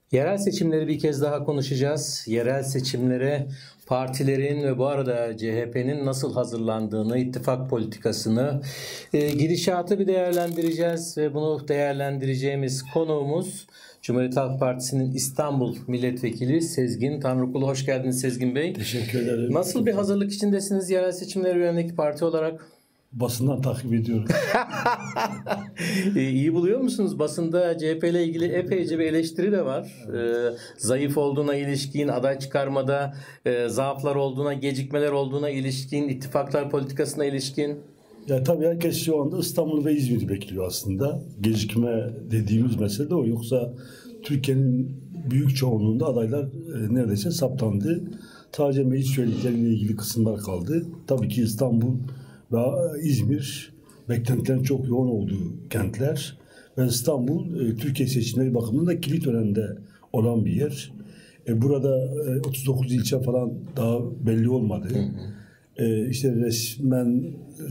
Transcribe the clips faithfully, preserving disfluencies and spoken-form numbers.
Yerel seçimleri bir kez daha konuşacağız. Yerel seçimlere partilerin ve bu arada C H P'nin nasıl hazırlandığını, ittifak politikasını, e, gidişatı bir değerlendireceğiz ve bunu değerlendireceğimiz konuğumuz Cumhuriyet Halk Partisi'nin İstanbul Milletvekili Sezgin Tanrıkulu. Hoş geldiniz Sezgin Bey. Teşekkür ederim. Nasıl bir hazırlık içindesiniz yerel seçimlere yönelik parti olarak? Basından takip ediyorum. İyi buluyor musunuz? Basında C H P ile ilgili epeyce bir eleştiri de var. Evet. Ee, zayıf olduğuna ilişkin, aday çıkarmada e, zaaflar olduğuna, gecikmeler olduğuna ilişkin, ittifaklar politikasına ilişkin. Ya tabii herkes şu anda İstanbul ve İzmir'i bekliyor aslında. Gecikme dediğimiz mesele de o. Yoksa Türkiye'nin büyük çoğunluğunda adaylar e, neredeyse saptandı. Sadece meclis üyelikleriyle ilgili kısımlar kaldı. Tabii ki İstanbul ve İzmir beklentilerin çok yoğun olduğu kentler ve İstanbul e, Türkiye seçimleri bakımından da kilit önemde olan bir yer. E, burada e, otuz dokuz ilçe falan daha belli olmadı. Hı hı. E, işte resmen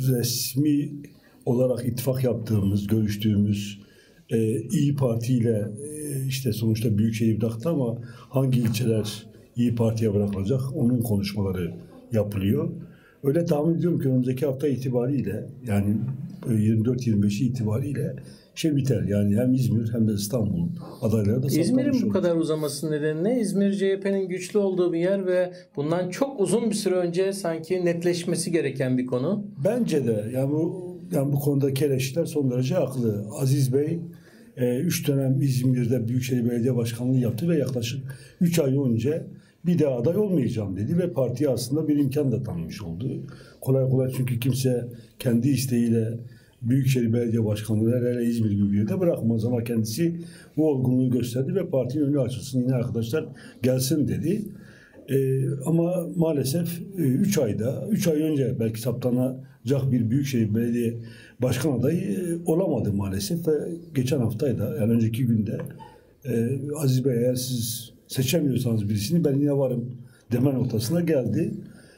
resmi olarak ittifak yaptığımız, görüştüğümüz e, İyi Parti ile e, işte sonuçta Büyükşehir bıraktı ama hangi ilçeler İyi Parti'ye bırakılacak onun konuşmaları yapılıyor. Öyle tahmin ediyorum ki önümüzdeki hafta itibariyle yani yirmi dört yirmi beşi itibariyle şey biter. Yani hem İzmir hem de İstanbul adayları da İzmir'in bu kadar uzamasının nedeni ne? İzmir C H P'nin güçlü olduğu bir yer ve bundan çok uzun bir süre önce sanki netleşmesi gereken bir konu. Bence de yani bu yani bu konudaki eleştiriler son derece haklı. Aziz Bey üç dönem İzmir'de Büyükşehir Belediye Başkanlığı yaptı ve yaklaşık üç ay önce bir daha aday olmayacağım dedi ve partiye aslında bir imkan da tanımış oldu. Kolay kolay çünkü kimse kendi isteğiyle Büyükşehir Belediye Başkanlığı hele İzmir gibi bir yerde bırakmaz ama kendisi bu olgunluğu gösterdi ve partinin önü açılsın yine arkadaşlar gelsin dedi. Ee, ama maalesef üç ayda, üç ay önce belki saptanacak bir Büyükşehir Belediye Başkan adayı olamadı maalesef ve geçen haftaydı yani önceki günde e, Aziz Bey eğer siz seçemiyorsanız birisini ben yine varım deme noktasına geldi.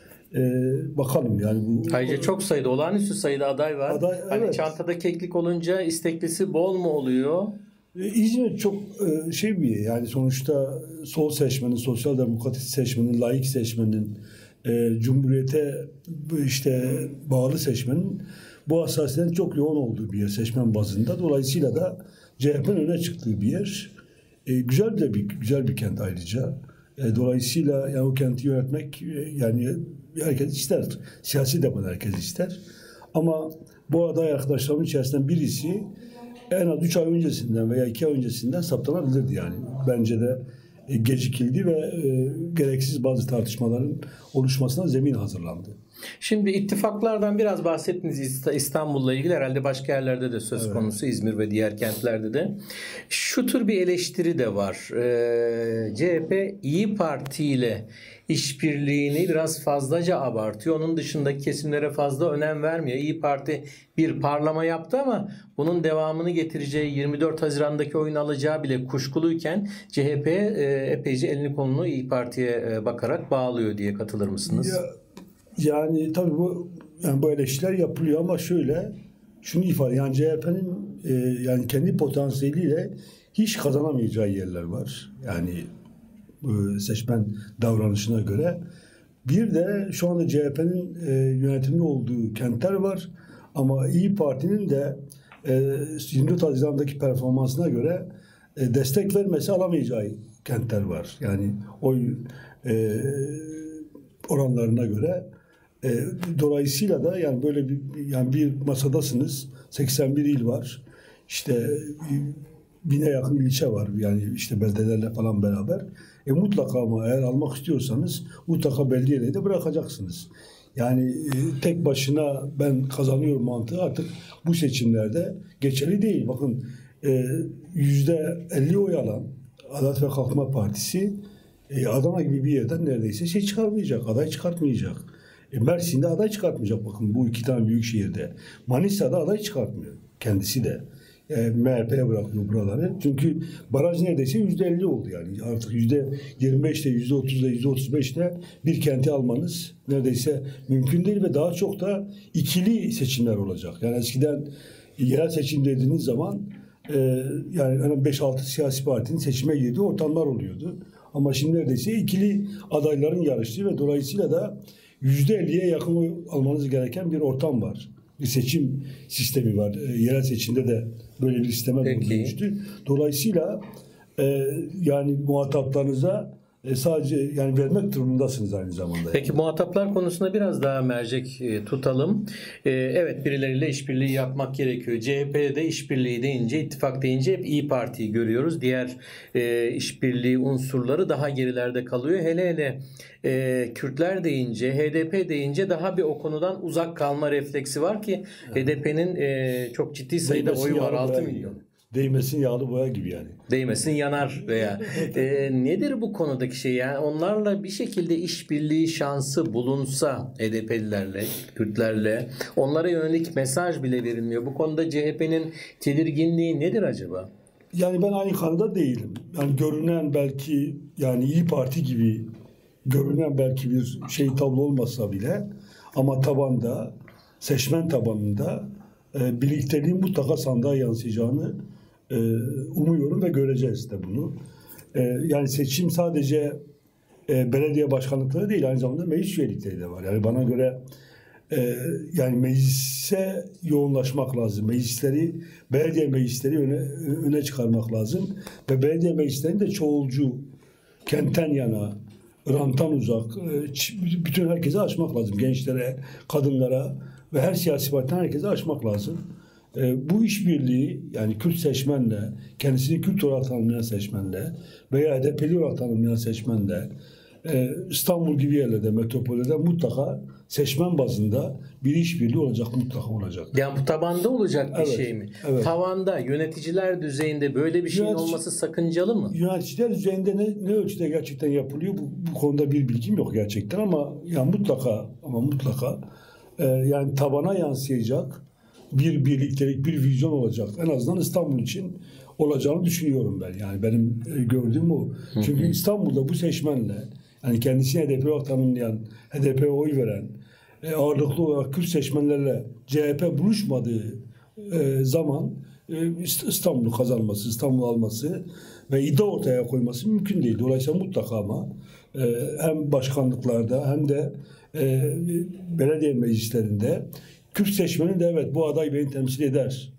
Ee, bakalım yani bu. Ayrıca çok sayıda olağanüstü sayıda aday var. Aday, hani evet. Çantada keklik olunca isteklisi bol mu oluyor? Ee, İzmir çok e, şey bir yani sonuçta sol seçmenin, sosyal demokratik seçmenin, laik seçmenin, e, Cumhuriyete işte bağlı seçmenin bu hassasiyetin çok yoğun olduğu bir yer seçmen bazında. Dolayısıyla da C H P'nin öne çıktığı bir yer. E, güzel de bir güzel bir kent ayrıca. E, dolayısıyla yani o kenti yönetmek e, yani herkes ister. Siyasi de herkes ister. Ama bu aday arkadaşlarımın içerisinden birisi en az üç ay öncesinden veya iki ay öncesinden saptanabilirdi yani. Bence de e, gecikildi ve e, gereksiz bazı tartışmaların oluşmasına zemin hazırlandı. Şimdi ittifaklardan biraz bahsettiniz İstanbul'la ilgili herhalde başka yerlerde de söz evet. konusu İzmir ve diğer kentlerde de. Şu tür bir eleştiri de var. Ee, C H P İyi Parti ile işbirliğini biraz fazlaca abartıyor. Onun dışındaki kesimlere fazla önem vermiyor. İyi Parti bir parlama yaptı ama bunun devamını getireceği yirmi dört Haziran'daki oyun alacağı bile kuşkuluyken C H P e, epeyce elini kolunu İyi Parti'ye e, bakarak bağlıyor diye katılır mısınız? Ya. Yani tabii bu yani bu eleştiriler yapılıyor ama şöyle şunu ifade yani C H P'nin e, yani kendi potansiyeliyle hiç kazanamayacağı yerler var. Yani e, seçmen davranışına göre. Bir de şu anda C H P'nin e, yönetimde olduğu kentler var ama İyi Parti'nin de e, yirmi dört Haziran'daki performansına göre e, destek vermesi alamayacağı kentler var. Yani oy e, oranlarına göre. E, dolayısıyla da yani böyle bir yani bir masadasınız. seksen bir il var. İşte bine yakın ilçe var. Yani işte beldelerle falan beraber. E mutlaka ama eğer almak istiyorsanız mutlaka belli yere de bırakacaksınız. Yani e, tek başına ben kazanıyorum mantığı artık bu seçimlerde geçerli değil. Bakın e, yüzde elli oy alan Adalet ve Kalkınma Partisi e, Adana gibi bir yerden neredeyse şey çıkarmayacak. Aday çıkartmayacak. E, Mersin'de aday çıkartmayacak bakın bu iki tane büyük şehirde. Manisa'da aday çıkartmıyor. Kendisi de. E, M H P'ye bırakıyor buraları. Çünkü baraj neredeyse yüzde elli oldu yani. Artık yüzde yirmi beşte, yüzde otuzda, yüzde otuz beşte bir kenti almanız neredeyse mümkün değil ve daha çok da ikili seçimler olacak. Yani eskiden yerel seçim dediğiniz zaman e, yani beş altı siyasi partinin seçime girdiği ortamlar oluyordu. Ama şimdi neredeyse ikili adayların yarıştığı ve dolayısıyla da yüzde elliye yakın oy almanız gereken bir ortam var. Bir seçim sistemi var. E, yerel seçimde de böyle bir sisteme dönüştü. Dolayısıyla e, yani muhataplarınıza e, sadece yani vermek durumundasınız aynı zamanda. Peki muhataplar konusunda biraz daha mercek e, tutalım. E, evet, birileriyle işbirliği yapmak gerekiyor. C H P'de işbirliği deyince, ittifak deyince hep İYİ Parti'yi görüyoruz. Diğer e, işbirliği unsurları daha gerilerde kalıyor. Hele hele e, Kürtler deyince, H D P deyince daha bir o konudan uzak kalma refleksi var ki evet. H D P'nin e, çok ciddi sayıda oyu var, altı milyon. Değmesin yağlı boya gibi yani. Değmesin yanar veya. e, nedir bu konudaki şey? Yani onlarla bir şekilde işbirliği şansı bulunsa H D P'lilerle, Kürtlerle, onlara yönelik mesaj bile verilmiyor. Bu konuda C H P'nin tedirginliği nedir acaba? Yani ben aynı kanıda değilim. Yani görünen belki yani İYİ Parti gibi görünen belki bir şey tablo olmasa bile ama tabanda, seçmen tabanında e, birlikteliğin mutlaka sandığa yansıyacağını e, umuyorum ve göreceğiz de bunu. E, yani seçim sadece e, belediye başkanlıkları değil, aynı zamanda meclis üyelikleri de var. Yani bana göre e, yani meclise yoğunlaşmak lazım. Meclisleri, belediye meclisleri öne, öne çıkarmak lazım. Ve belediye meclislerinin de çoğulcu, kentten yana, ranttan uzak, bütün herkese açmak lazım. Gençlere, kadınlara ve her siyasi partiden herkese açmak lazım. Bu işbirliği yani Kürt seçmenle, kendisini Kürt olarak tanımlayan seçmenle veya H D P'li olarak tanımlayan seçmenle İstanbul gibi yerlerde, metropolde mutlaka seçmen bazında bir işbirliği olacak, mutlaka olacak. Yani bu tabanda olacak bir evet, şey mi? Evet. Tavanda, yöneticiler düzeyinde böyle bir şeyin Yönetici, olması sakıncalı mı? Yöneticiler düzeyinde ne, ne ölçüde gerçekten yapılıyor? Bu, bu konuda bir bilgim yok gerçekten ama yani mutlaka ama mutlaka e, yani tabana yansıyacak bir birliktelik, bir vizyon olacak. En azından İstanbul için olacağını düşünüyorum ben. Yani benim e, gördüğüm bu. Çünkü İstanbul'da bu seçmenle yani kendisini H D P olarak tanımlayan, H D P'ye oy veren, e, ağırlıklı olarak Kürt seçmenlerle C H P buluşmadığı e, zaman e, İstanbul'u kazanması, İstanbul'u alması ve iddia ortaya koyması mümkün değil. Dolayısıyla mutlaka ama e, hem başkanlıklarda hem de e, belediye meclislerinde Kürt seçmeni de evet bu aday beni temsil eder.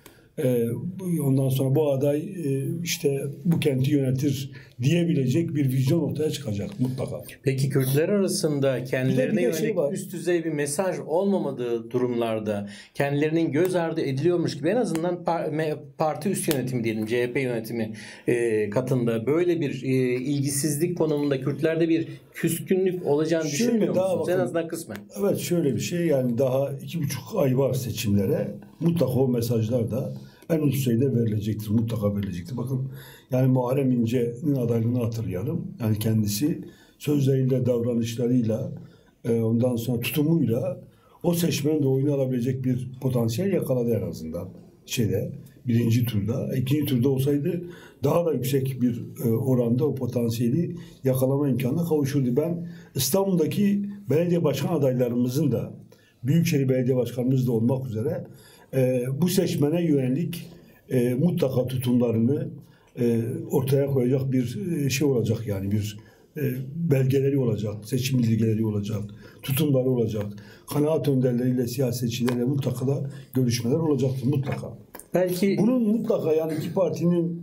Ee, ondan sonra bu aday e, işte bu kenti yönetir diyebilecek bir vizyon ortaya çıkacak mutlaka. Peki Kürtler arasında kendilerine bir de, bir de yönelik şey üst düzey bir mesaj olmamadığı durumlarda kendilerinin göz ardı ediliyormuş gibi en azından parti üst yönetimi diyelim C H P yönetimi e, katında böyle bir e, ilgisizlik konumunda Kürtlerde bir küskünlük olacağını şöyle düşünmüyor musunuz? Bakın, en azından kısmen. Evet şöyle bir şey yani daha iki buçuk ay var seçimlere. Mutlaka o mesajlar da en üst düzeyde verilecektir. Mutlaka verilecektir. Bakın yani Muharrem İnce'nin adaylığını hatırlayalım. Yani kendisi sözleriyle, davranışlarıyla, ondan sonra tutumuyla o seçmenin de oyunu alabilecek bir potansiyel yakaladı en azından. Şeyde, birinci turda. İkinci turda olsaydı daha da yüksek bir oranda o potansiyeli yakalama imkanına kavuşurdu. Ben İstanbul'daki belediye başkan adaylarımızın da Büyükşehir Belediye Başkanımız da olmak üzere e, bu seçmene yönelik e, mutlaka tutumlarını e, ortaya koyacak bir e, şey olacak yani bir e, belgeleri olacak, seçim bilgileri olacak, tutumları olacak. Kanaat önderleriyle, siyasetçilerle mutlaka da görüşmeler olacaktır mutlaka. Belki bunun mutlaka yani iki partinin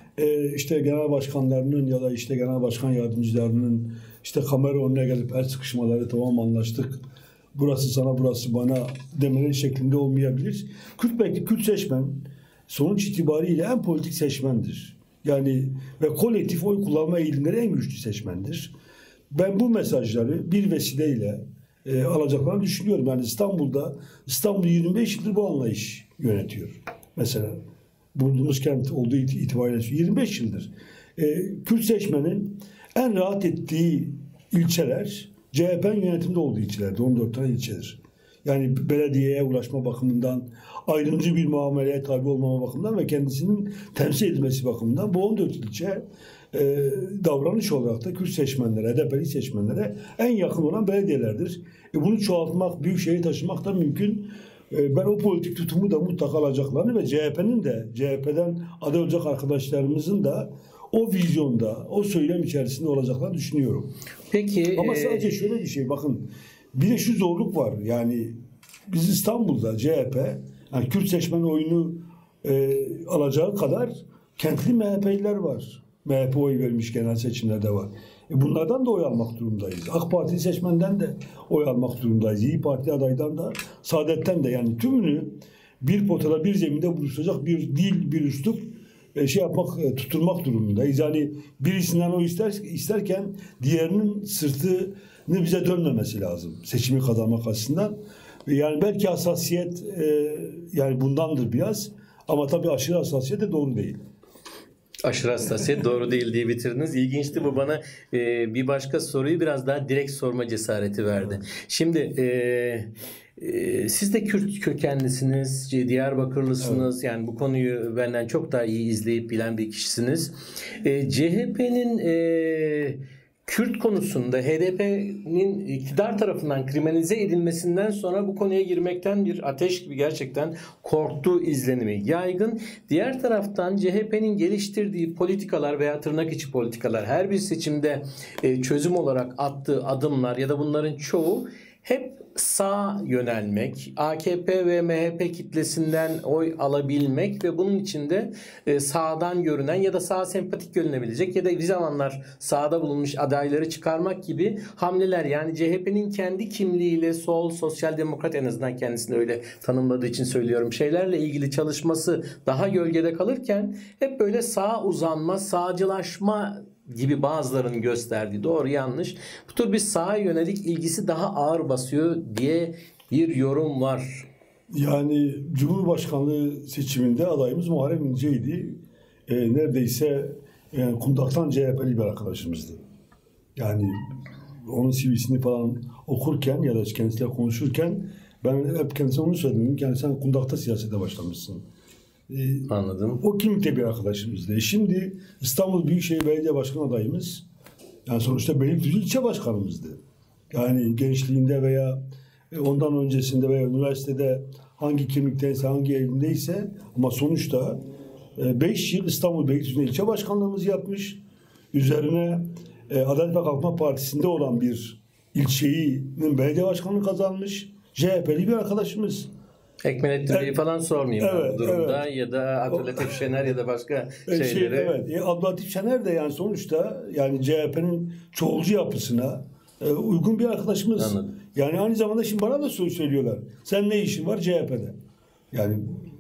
e, işte genel başkanlarının ya da işte genel başkan yardımcılarının işte kamera önüne gelip el sıkışmaları tamam anlaştık. Burası sana, burası bana demeleri şeklinde olmayabilir. Kürt belki Kürt seçmen sonuç itibariyle en politik seçmendir. Yani ve kolektif oy kullanma eğilimleri en güçlü seçmendir. Ben bu mesajları bir vesileyle e, alacaklarını düşünüyorum. Yani İstanbul'da İstanbul yirmi beş yıldır bu anlayış yönetiyor. Mesela bulunduğumuz kent olduğu itibariyle yirmi beş yıldır. E, Kürt seçmenin en rahat ettiği ilçeler C H P'nin yönetimde olduğu ilçelerdi. on dört tane ilçedir. Yani belediyeye ulaşma bakımından, ayrımcı bir muameleye tabi olmama bakımından ve kendisinin temsil edilmesi bakımından bu on dört ilçe e, davranış olarak da Kürt seçmenlere, H D P'li seçmenlere en yakın olan belediyelerdir. E, bunu çoğaltmak, büyük şehir taşımak da mümkün. e, ben o politik tutumu da mutlaka alacaklarını ve C H P'nin de C H P'den aday olacak arkadaşlarımızın da o vizyonda, o söylem içerisinde olacaklarını düşünüyorum. Peki. Ama sadece şöyle bir şey, bakın bir de şu zorluk var. Yani biz İstanbul'da C H P, yani Kürt seçmen oyunu e, alacağı kadar kentli M H P'liler var. M H P oy vermiş genel seçimlerde var. E bunlardan da oy almak durumundayız. AK Parti seçmenden de oy almak durumundayız. İYİ Parti adaydan da, Saadet'ten de, yani tümünü bir potada, bir zeminde buluşacak bir dil, bir üslup e, şey yapmak, e, tutturmak durumundayız. Yani birisinden oy ister, isterken diğerinin sırtını bize dönmemesi lazım. Seçimi kazanmak açısından. Yani belki hassasiyet e, yani bundandır biraz. Ama tabii aşırı hassasiyet de doğru değil. Aşırı hassasiyet doğru değil diye bitirdiniz. İlginçti bu, bana e, bir başka soruyu biraz daha direkt sorma cesareti verdi. Şimdi e, e, siz de Kürt kökenlisiniz, Diyarbakırlısınız. Evet. Yani bu konuyu benden çok daha iyi izleyip bilen bir kişisiniz. E, C H P'nin e, Kürt konusunda H D P'nin iktidar tarafından kriminalize edilmesinden sonra bu konuya girmekten bir ateş gibi gerçekten korktuğu izlenimi yaygın. Diğer taraftan C H P'nin geliştirdiği politikalar veya tırnak içi politikalar, her bir seçimde çözüm olarak attığı adımlar ya da bunların çoğu hep sağ yönelmek, A K P ve M H P kitlesinden oy alabilmek ve bunun içinde sağdan görünen ya da sağ sempatik görünebilecek ya da bir zamanlar sağda bulunmuş adayları çıkarmak gibi hamleler. Yani C H P'nin kendi kimliğiyle sol, sosyal demokrat, en azından kendisini öyle tanımladığı için söylüyorum, şeylerle ilgili çalışması daha gölgede kalırken hep böyle sağa uzanma, sağcılaşma gibi bazılarının gösterdiği, doğru yanlış, bu tür bir sağa yönelik ilgisi daha ağır basıyor diye bir yorum var. Yani Cumhurbaşkanlığı seçiminde adayımız Muharrem İnce'ydi. E, neredeyse yani kundaktan C H P'li bir arkadaşımızdı. Yani onun C V'sini falan okurken ya da kendisiyle konuşurken ben hep kendisine onu söyledim. Yani sen kundakta siyasete başlamışsın. Anladım. O kimlikte bir arkadaşımızdı. Şimdi İstanbul Büyükşehir Belediye Başkanı adayımız, yani sonuçta Beylikdüzü ilçe başkanımızdı. Yani gençliğinde veya ondan öncesinde veya üniversitede hangi kimlikteyse, hangi elindeyse, ama sonuçta beş yıl İstanbul Beylikdüzü'nde ilçe başkanlığımızı yapmış. Üzerine Adalet ve Kalkınma Partisi'nde olan bir ilçenin belediye başkanlığı kazanmış. C H P'li bir arkadaşımız. Ekmelettin Bey'i evet, falan sormayayım evet, bu durumda evet. Ya da Abdülatif Şener ya da başka şeyleri. Şey, evet. E, Abdülatif Şener de yani sonuçta yani C H P'nin çoğulcu yapısına e, uygun bir arkadaşımız. Anladım. Yani aynı zamanda şimdi bana da söylüyorlar. Sen ne işin var C H P'de? Yani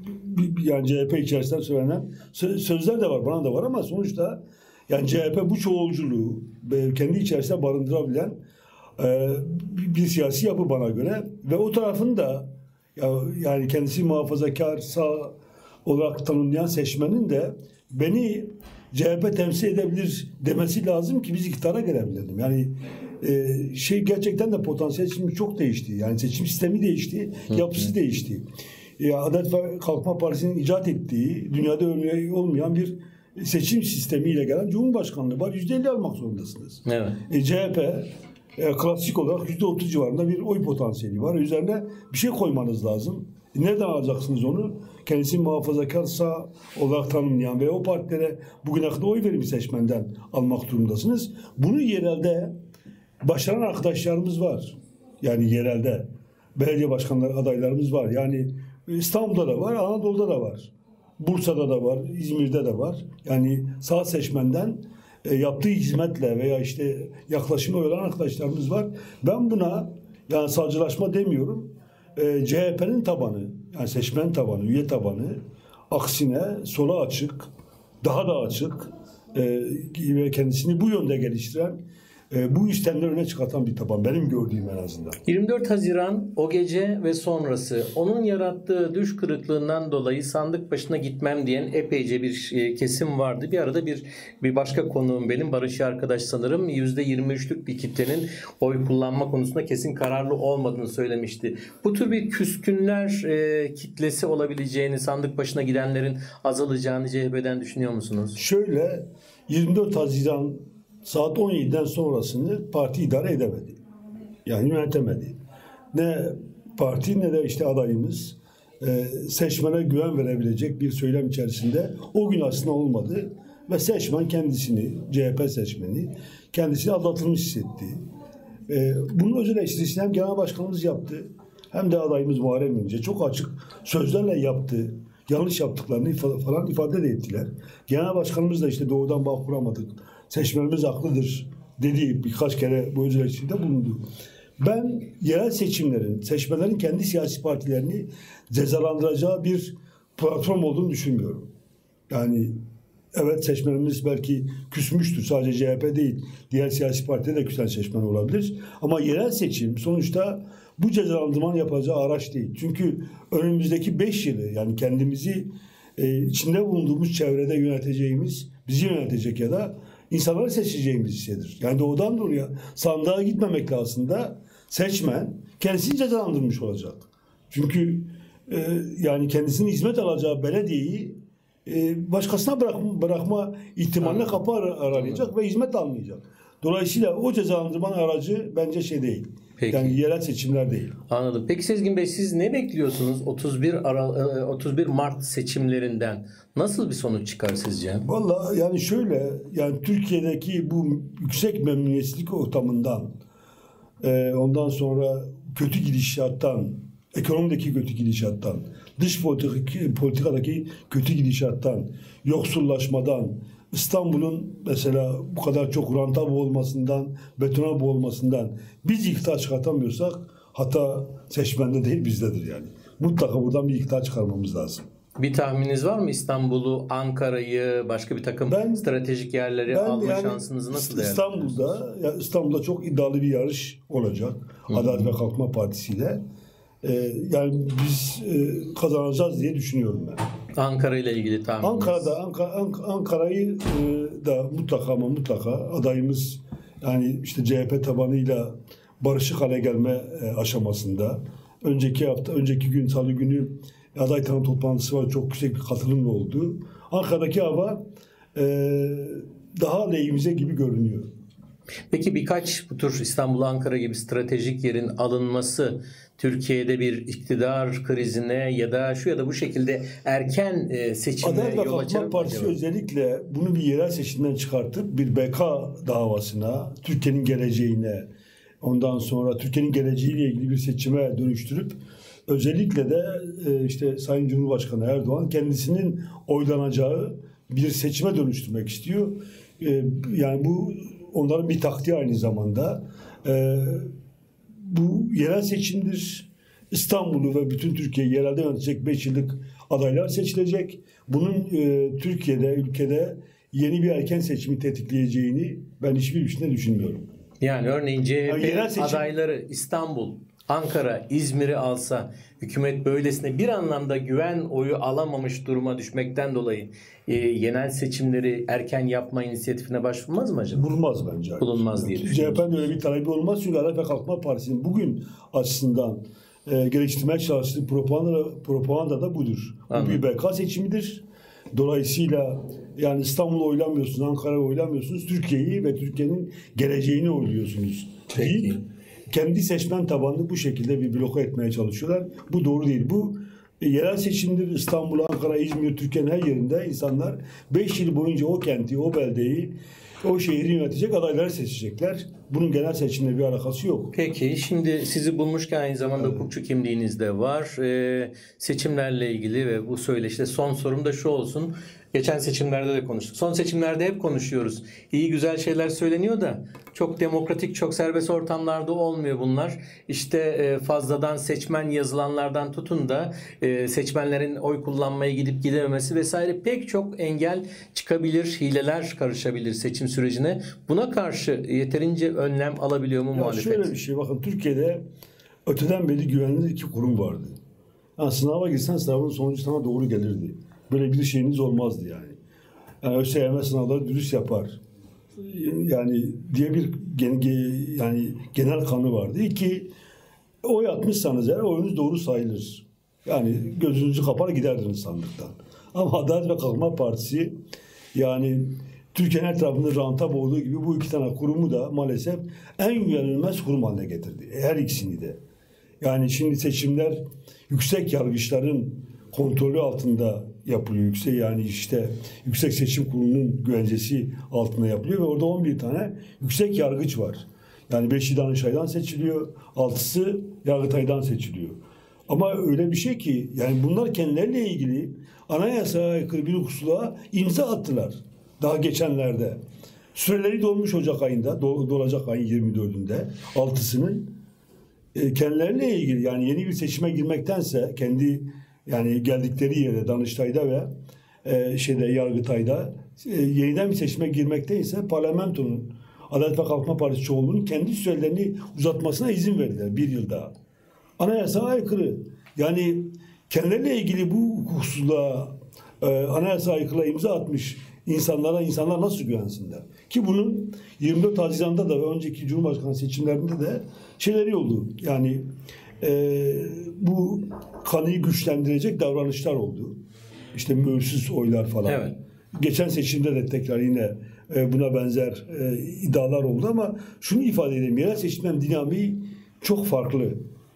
yani C H P içerisinden söylenen sözler de var, bana da var, ama sonuçta yani C H P bu çoğulculuğu kendi içerisinde barındırabilen e, bir siyasi yapı bana göre ve o tarafın da Ya, yani kendisi muhafazakar, sağ olarak tanımlayan seçmenin de beni C H P temsil edebilir demesi lazım ki biz iktidara gelebilelim. Yani e, şey gerçekten de potansiyel şimdi çok değişti. Yani seçim sistemi değişti, hı hı. yapısı değişti. E, Adalet ve Kalkınma Partisi'nin icat ettiği, dünyada örneği olmayan bir seçim sistemiyle gelen Cumhurbaşkanlığı var. yüzde elli almak zorundasınız. Evet. E, C H P E, klasik olarak yüzde otuz civarında bir oy potansiyeli var. Üzerine bir şey koymanız lazım. E, nereden alacaksınız onu? Kendisini muhafazakar sağ olarak tanımlayan ve o partilere bugüne kadar oy verimi seçmenden almak durumundasınız. Bunu yerelde başaran arkadaşlarımız var. Yani yerelde belediye başkanları adaylarımız var. Yani İstanbul'da da var, Anadolu'da da var. Bursa'da da var, İzmir'de de var. Yani sağ seçmenden E, yaptığı hizmetle veya işte yaklaşımı olan arkadaşlarımız var. Ben buna yani sağcılaşma demiyorum. E, C H P'nin tabanı, yani seçmen tabanı, üye tabanı aksine sola açık, daha da açık e, ve kendisini bu yönde geliştiren, e, bu istemleri öne çıkartan bir taban. Benim gördüğüm en azından. yirmi dört Haziran o gece ve sonrası onun yarattığı düş kırıklığından dolayı sandık başına gitmem diyen epeyce bir kesim vardı. Bir arada bir bir başka konuğum benim, Barış arkadaş sanırım yüzde yirmi üçlük bir kitlenin oy kullanma konusunda kesin kararlı olmadığını söylemişti. Bu tür bir küskünler e, kitlesi olabileceğini, sandık başına gidenlerin azalacağını C H P'den düşünüyor musunuz? Şöyle, yirmi dört Haziran saat on yediden sonrasını parti idare edemedi. Yani yönetemedi. Ne parti ne de işte adayımız e, seçmene güven verebilecek bir söylem içerisinde o gün aslında olmadı. Ve seçmen kendisini, C H P seçmeni kendisini aldatılmış hissetti. E, bunun özel eleştirisini hem genel başkanımız yaptı hem de adayımız Muharrem İnce çok açık sözlerle yaptı. Yanlış yaptıklarını falan ifade de ettiler. Genel başkanımız da işte doğudan bağ kuramadık, seçmenimiz haklıdır dediği birkaç kere bu özel eleştiride bulundu. Ben yerel seçimlerin, seçmenlerin kendi siyasi partilerini cezalandıracağı bir platform olduğunu düşünmüyorum. Yani evet, seçmenimiz belki küsmüştür. Sadece C H P değil, diğer siyasi partide de küsen seçmen olabilir. Ama yerel seçim sonuçta bu cezalandırmanın yapacağı araç değil. Çünkü önümüzdeki beş yılı, yani kendimizi e, içinde bulunduğumuz çevrede yöneteceğimiz, bizi yönetecek ya da insanları seçeceğimiz hissedir. Yani doğudan doğruya sandığa gitmemekle aslında seçmen kendisini cezalandırmış olacak. Çünkü e, yani kendisinin hizmet alacağı belediyeyi e, başkasına bırakma, bırakma ihtimaline kapı ar- arayacak ve hizmet almayacak. Dolayısıyla o cezalandırmanın aracı bence şey değil. Peki. Yani yerel seçimler değil. Anladım. Peki Sezgin Bey, siz ne bekliyorsunuz otuz bir Ara- otuz bir Mart seçimlerinden? Nasıl bir sonuç çıkar sizce? Vallahi yani şöyle, yani Türkiye'deki bu yüksek memnuniyetsizlik ortamından, e, ondan sonra kötü gidişattan, ekonomideki kötü gidişattan, dış politik, politikadaki kötü gidişattan, yoksullaşmadan, İstanbul'un mesela bu kadar çok ranta boğulmasından, betona boğulmasından biz iktidar çıkartamıyorsak hata seçmende değil bizdedir yani. Mutlaka buradan bir iktidar çıkarmamız lazım. Bir tahmininiz var mı? İstanbul'u, Ankara'yı, başka bir takım ben, stratejik yerleri ben alma yani şansınızı nasıl değerlendiriyorsunuz? İstanbul'da, ya İstanbul'da çok iddialı bir yarış olacak. Hı-hı. Adalet ve Kalkınma Partisi ile. Ee, yani biz e, kazanacağız diye düşünüyorum ben. Ankara ile ilgili tahmininiz? Ankara'da Ankara, Ankara'yı e, da mutlaka ama mutlaka adayımız, yani işte C H P tabanıyla barışık hale gelme e, aşamasında. Önceki hafta, önceki gün Salı günü aday tanı toplantısı var. Çok yüksek bir katılımla oldu. Ankara'daki hava e, daha lehimize gibi görünüyor. Peki birkaç bu tür İstanbul, Ankara gibi stratejik yerin alınması Türkiye'de bir iktidar krizine ya da şu ya da bu şekilde erken seçime Adalet ve yol açar Kalkınma mı Partisi acaba? özellikle bunu bir yerel seçimden çıkartıp bir B K davasına, Türkiye'nin geleceğine, ondan sonra Türkiye'nin geleceğiyle ilgili bir seçime dönüştürüp özellikle de işte Sayın Cumhurbaşkanı Erdoğan kendisinin oylanacağı bir seçime dönüştürmek istiyor. Yani bu onların bir taktiği aynı zamanda. Bu yerel seçimdir. İstanbul'u ve bütün Türkiye'yi yerelde yönetecek beş yıllık adaylar seçilecek. Bunun e, Türkiye'de, ülkede yeni bir erken seçimi tetikleyeceğini ben hiçbir biçimde düşünmüyorum. Yani örneğin C H P yani seçim... adayları İstanbul, Ankara, İzmir'i alsa hükümet böylesine bir anlamda güven oyu alamamış duruma düşmekten dolayı e, genel seçimleri erken yapma inisiyatifine başvurmaz mı acaba? Bulunmaz bence. Bulunmaz diye düşünüyorum. C H P'nin öyle bir talebi olmaz çünkü Adalet ve Kalkınma Partisi'nin bugün açısından e, geliştirmeye çalıştığı propaganda, propaganda da budur. Bu bir B K seçimidir. Dolayısıyla yani İstanbul'u oylamıyorsunuz, Ankara'yı oylamıyorsunuz, Türkiye'yi ve Türkiye'nin geleceğini oyluyorsunuz. Peki. Deyip, kendi seçmen tabanını bu şekilde bir bloke etmeye çalışıyorlar. Bu doğru değil. Bu e, yerel seçimdir. İstanbul, Ankara, İzmir, Türkiye'nin her yerinde insanlar beş yıl boyunca o kenti, o beldeyi, o şehri yönetecek adayları seçecekler. Bunun genel seçimle bir alakası yok. Peki şimdi sizi bulmuşken aynı zamanda evet. hukukçu kimliğiniz de var. Ee, seçimlerle ilgili ve bu söyleşte son sorum da şu olsun. Geçen seçimlerde de konuştuk. Son seçimlerde hep konuşuyoruz. İyi güzel şeyler söyleniyor da çok demokratik, çok serbest ortamlarda olmuyor bunlar. İşte fazladan seçmen yazılanlardan tutun da seçmenlerin oy kullanmaya gidip gidememesi vesaire pek çok engel çıkabilir, hileler karışabilir seçim sürecine. Buna karşı yeterince önlem alabiliyor mu ya muhalefet? Şöyle bir şey, bakın Türkiye'de öteden beri güvenilir iki kurum vardı. Yani sınava girsen sınavın sonucu sana doğru gelirdi. Böyle bir şeyiniz olmazdı yani. Yani ÖSYM sınavları dürüst yapar. Yani diye bir gen, yani genel kanı vardı. İki, oy atmışsanız eğer oyunuz doğru sayılır. Yani gözünüzü kapar giderdiniz sandıktan. Ama Adalet ve Kalkınma Partisi yani Türkiye'nin etrafında ranta boğduğu gibi bu iki tane kurumu da maalesef en güvenilmez kurum haline getirdi. Her ikisini de. Yani şimdi seçimler yüksek yargıçların kontrolü altında yapılıyor. Yüksek yani işte Yüksek Seçim Kurulu'nun güvencesi altında yapılıyor ve orada on bir tane yüksek yargıç var. Yani beşi Danıştay'dan seçiliyor, altısı Yargıtay'dan seçiliyor. Ama öyle bir şey ki yani bunlar kendileriyle ilgili anayasaya aykırı bir hususluğa imza attılar. Daha geçenlerde. Süreleri dolmuş Ocak ayında, dolacak ayın yirmi dördünde altısının e, kendileriyle ilgili yani yeni bir seçime girmektense kendi yani geldikleri yere Danıştay'da ve e, şeyde Yargıtay'da e, yeniden bir seçime girmekteyse parlamentonun Adalet ve Kalkınma Partisi çoğunluğunun kendi sürelerini uzatmasına izin verdiler bir yıl daha. Anayasaya aykırı. Yani kendileriyle ilgili bu hususla e, anayasaya aykırı imza atmış insanlara insanlar nasıl güvensinler? Ki bunun yirmi dört Haziran'da da ve önceki Cumhurbaşkanı seçimlerinde de şeyleri oldu. Yani e, bu kanıyı güçlendirecek davranışlar oldu. İşte mühürsüz oylar falan. Evet. Geçen seçimde de tekrar yine e, buna benzer e, iddialar oldu ama şunu ifade edeyim. Yerel seçimlerin dinamiği çok farklı.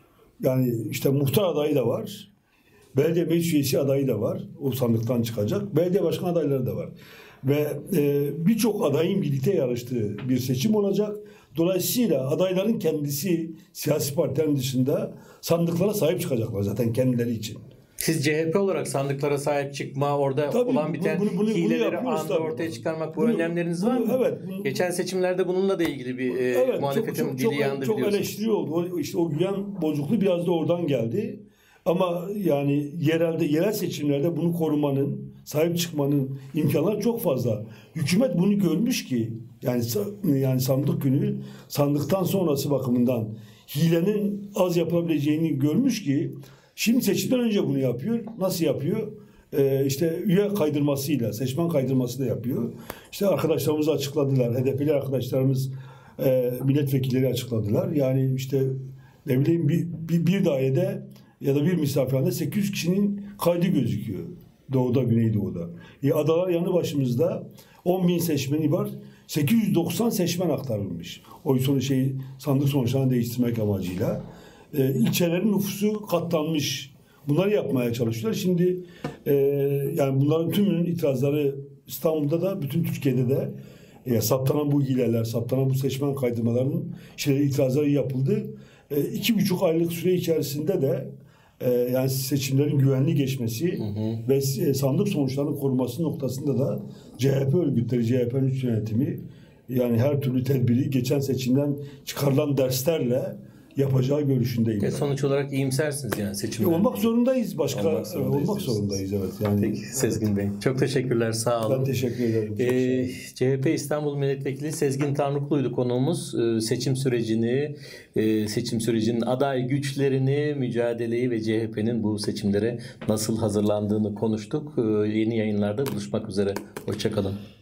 Yani işte muhtar adayı da var. Belediye meclis üyesi adayı da var. O sandıktan çıkacak. Belediye başkan adayları da var. Ve e, birçok adayın birlikte yarıştığı bir seçim olacak. Dolayısıyla adayların kendisi siyasi partilerin dışında sandıklara sahip çıkacaklar zaten kendileri için. Siz C H P olarak sandıklara sahip çıkma, orada Tabii, olan biten bunu, bunu, bunu hileleri anda tabii. ortaya çıkarmak bu Bunu, önlemleriniz bunu, var mı? Evet. Bunu, Geçen seçimlerde bununla da ilgili bir e, evet, muhalefetin çok, çok, dili çok, yandı çok biliyorsunuz. Çok eleştiri oldu. O, işte o güven bozukluğu biraz da oradan geldi. Ama yani yerelde yerel seçimlerde bunu korumanın, sahip çıkmanın imkanları çok fazla. Hükümet bunu görmüş ki yani yani sandık günü sandıktan sonrası bakımından hilenin az yapılabileceğini görmüş ki şimdi seçimden önce bunu yapıyor. Nasıl yapıyor? Ee, işte üye kaydırmasıyla, seçmen kaydırmasıyla yapıyor. İşte arkadaşlarımız açıkladılar. H D P'li arkadaşlarımız e, milletvekilleri açıkladılar. Yani işte ne bileyim bir, bir, bir dairede ya da bir misafirhanede sekiz yüz kişinin kaydı gözüküyor. Doğuda, Güneydoğu'da. E, adalar yanı başımızda on bin seçmeni var. sekiz yüz doksan seçmen aktarılmış. Oy sonu şeyi sandık sonuçlarını değiştirmek amacıyla. E, ilçelerin nüfusu katlanmış. Bunları yapmaya çalışıyorlar. Şimdi e, yani bunların tümünün itirazları İstanbul'da da bütün Türkiye'de de e, saptanan bu hileler, saptanan bu seçmen kaydırmalarının şeyleri, itirazları yapıldı. E, iki buçuk aylık süre içerisinde de e, yani seçimlerin güvenli geçmesi hı hı. ve e, sandık sonuçlarının korunması noktasında da C H P örgütleri, C H P'nin üst yönetimi yani her türlü tedbiri geçen seçimden çıkarılan derslerle yapacağı görüşündeyim. E, sonuç olarak iyimsersiniz yani seçimler. Olmak zorundayız başka. Olmak zorundayız, olmak zorundayız evet. Yani. Peki Sezgin Bey. Çok teşekkürler. Sağ olun. Ben teşekkür ederim. Ee, C H P İstanbul Milletvekili Sezgin Tanrıklu'ydu konuğumuz. Ee, seçim sürecini, e, seçim sürecinin aday güçlerini, mücadeleyi ve C H P'nin bu seçimlere nasıl hazırlandığını konuştuk. Ee, yeni yayınlarda buluşmak üzere. Hoşça kalın.